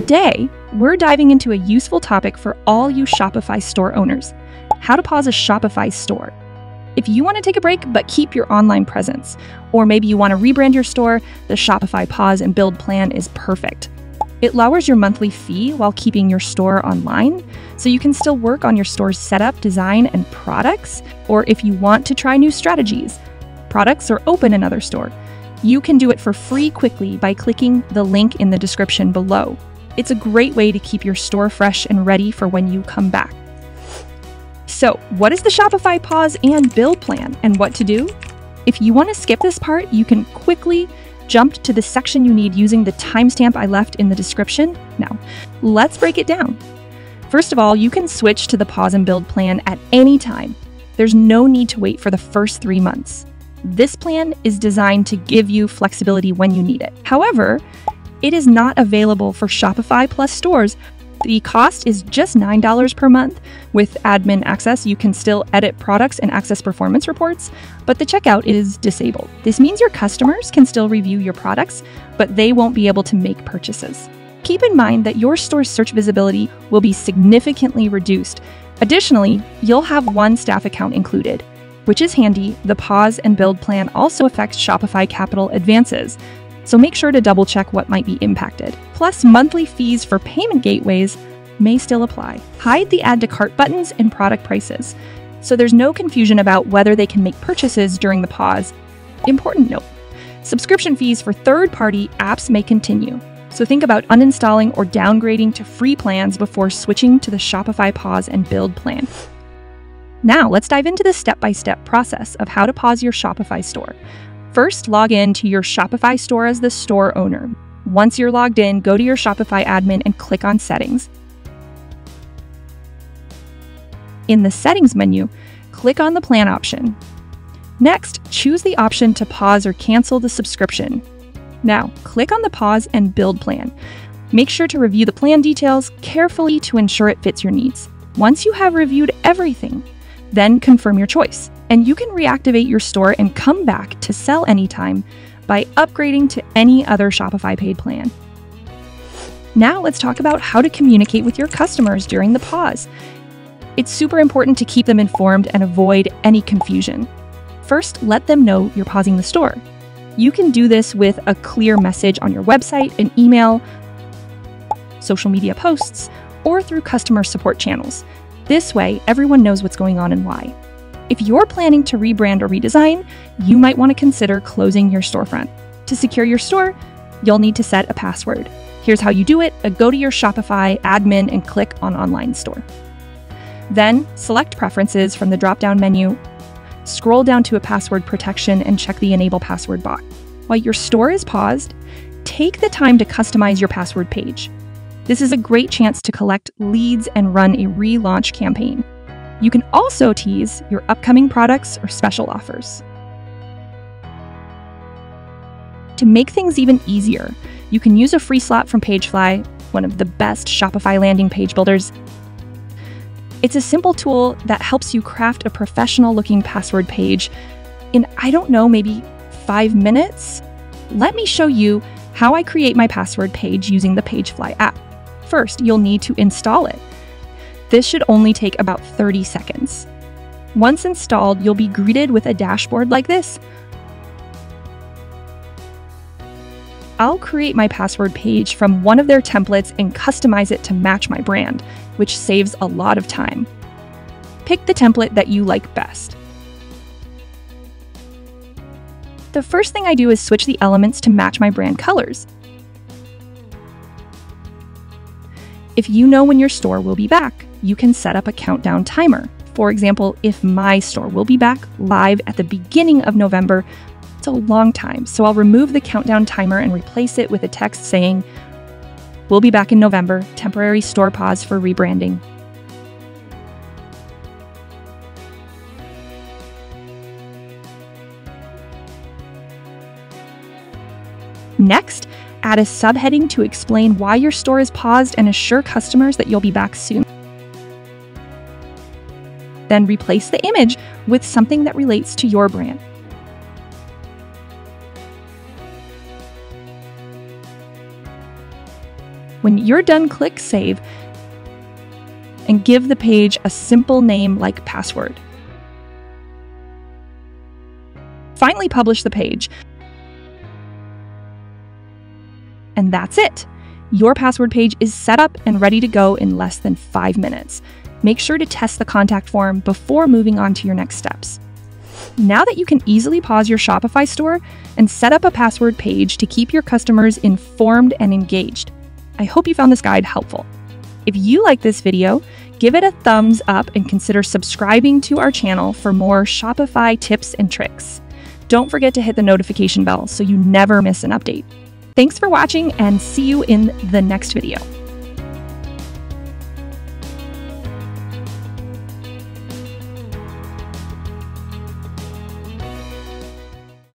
Today, we're diving into a useful topic for all you Shopify store owners: how to pause a Shopify store. If you want to take a break but keep your online presence, or maybe you want to rebrand your store, the Shopify Pause and Build plan is perfect. It lowers your monthly fee while keeping your store online, so you can still work on your store's setup, design, and products. Or if you want to try new strategies, products, or open another store, you can do it for free quickly by clicking the link in the description below. It's a great way to keep your store fresh and ready for when you come back. So, what is the Shopify Pause and Build plan, and what to do? If you want to skip this part, you can quickly jump to the section you need using the timestamp I left in the description. Now, let's break it down. First of all, you can switch to the Pause and Build plan at any time. There's no need to wait for the first 3 months. This plan is designed to give you flexibility when you need it. However, it is not available for Shopify Plus stores. The cost is just $9 per month. With admin access, you can still edit products and access performance reports, but the checkout is disabled. This means your customers can still review your products, but they won't be able to make purchases. Keep in mind that your store's search visibility will be significantly reduced. Additionally, you'll have one staff account included, which is handy. The Pause and Build plan also affects Shopify capital advances, so make sure to double check what might be impacted. Plus, monthly fees for payment gateways may still apply. Hide the add to cart buttons and product prices, so there's no confusion about whether they can make purchases during the pause. Important note: subscription fees for third-party apps may continue, so think about uninstalling or downgrading to free plans before switching to the Shopify Pause and Build plan. Now, let's dive into the step-by-step process of how to pause your Shopify store. First, log in to your Shopify store as the store owner. Once you're logged in, go to your Shopify admin and click on Settings. In the Settings menu, click on the Plan option. Next, choose the option to pause or cancel the subscription. Now, click on the Pause and Build plan. Make sure to review the plan details carefully to ensure it fits your needs. Once you have reviewed everything, then confirm your choice, and you can reactivate your store and come back to sell anytime by upgrading to any other Shopify paid plan. Now let's talk about how to communicate with your customers during the pause. It's super important to keep them informed and avoid any confusion. First, let them know you're pausing the store. You can do this with a clear message on your website, an email, social media posts, or through customer support channels. This way, everyone knows what's going on and why. If you're planning to rebrand or redesign, you might want to consider closing your storefront. To secure your store, you'll need to set a password. Here's how you do it. Go to your Shopify admin and click on Online Store. Then, select Preferences from the drop-down menu. Scroll down to a password protection and check the Enable Password box. While your store is paused, take the time to customize your password page. This is a great chance to collect leads and run a relaunch campaign. You can also tease your upcoming products or special offers. To make things even easier, you can use a free slot from PageFly, one of the best Shopify landing page builders. It's a simple tool that helps you craft a professional-looking password page in, maybe 5 minutes. Let me show you how I create my password page using the PageFly app. First, you'll need to install it. This should only take about 30 seconds. Once installed, you'll be greeted with a dashboard like this. I'll create my password page from one of their templates and customize it to match my brand, which saves a lot of time. Pick the template that you like best. The first thing I do is switch the elements to match my brand colors. If you know when your store will be back, you can set up a countdown timer. For example, if my store will be back live at the beginning of November, it's a long time, so I'll remove the countdown timer and replace it with a text saying, "We'll be back in November, temporary store pause for rebranding." Next, add a subheading to explain why your store is paused and assure customers that you'll be back soon. Then replace the image with something that relates to your brand. When you're done, click Save and give the page a simple name like password. Finally, publish the page. And that's it. Your password page is set up and ready to go in less than 5 minutes. Make sure to test the contact form before moving on to your next steps. Now that you can easily pause your Shopify store and set up a password page to keep your customers informed and engaged, I hope you found this guide helpful. If you like this video, give it a thumbs up and consider subscribing to our channel for more Shopify tips and tricks. Don't forget to hit the notification bell so you never miss an update. Thanks for watching and see you in the next video.